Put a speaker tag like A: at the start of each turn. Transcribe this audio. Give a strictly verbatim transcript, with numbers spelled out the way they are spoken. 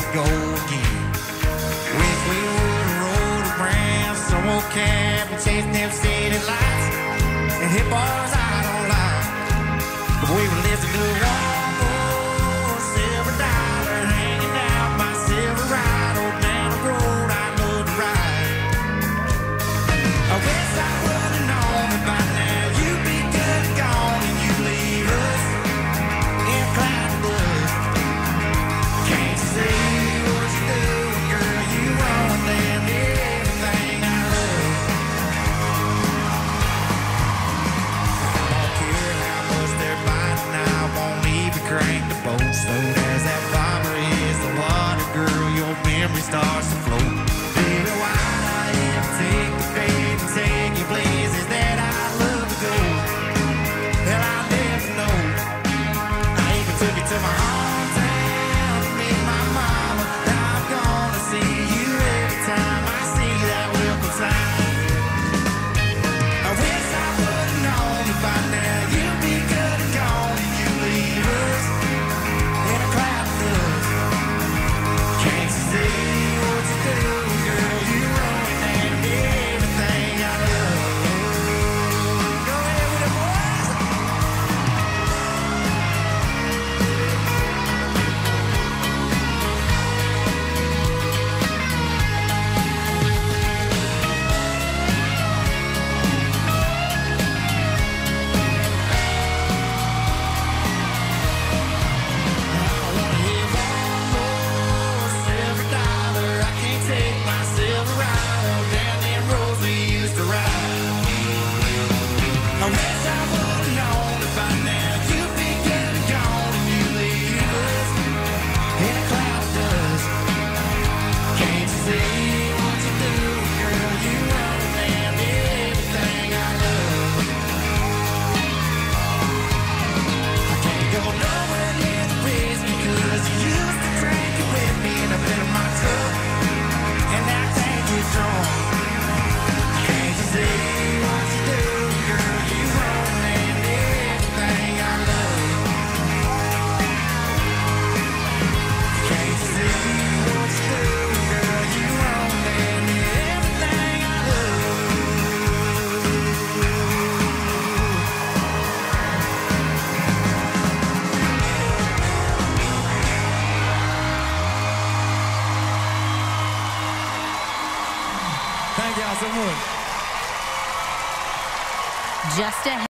A: go again. Wish we would've rolled around some old cab and chased them city lights and hit bars I don't like. But we were listening to one more silver dollar hanging out my Silverado down the road I love to ride. I wish I would've known that by now you'd be good and gone and you leave us in a cloud of dust. Can't you see what you do, girl? You run them everything I love. I don't care how much they're biting, I won't even crank the boat. Soon as that bobber hits the water, girl, your memory starts to float. Baby, why'd I ever take the bait and take you places that I love to go? Hell, I never know. I even took you to my hometown to meet my mama. Now I'm gonna see you every time I see that welcome sign. I wish I would've known that by now you'd be good and gone and you leave us in a cloud of dust. Can't you see what you do, girl? You ruin everything I love. Go ahead with it, boys. I wanna hear one more silver dollar. I can't take my Silverado down them roads we used to ride. I wish I would've known that by now you'd be good and gone and you leave us in a cloud of dust. Can't you see what you do, girl? You run down everything I love. I can't go nowhere near the bridge because you used to drink it with me in the bed of my truck, and now I can't get drunk. Can't you see what you do, girl? You run down everything I love. Can't you see what you do, girl? You run down everything I love. Thank y'all so much.
B: Just a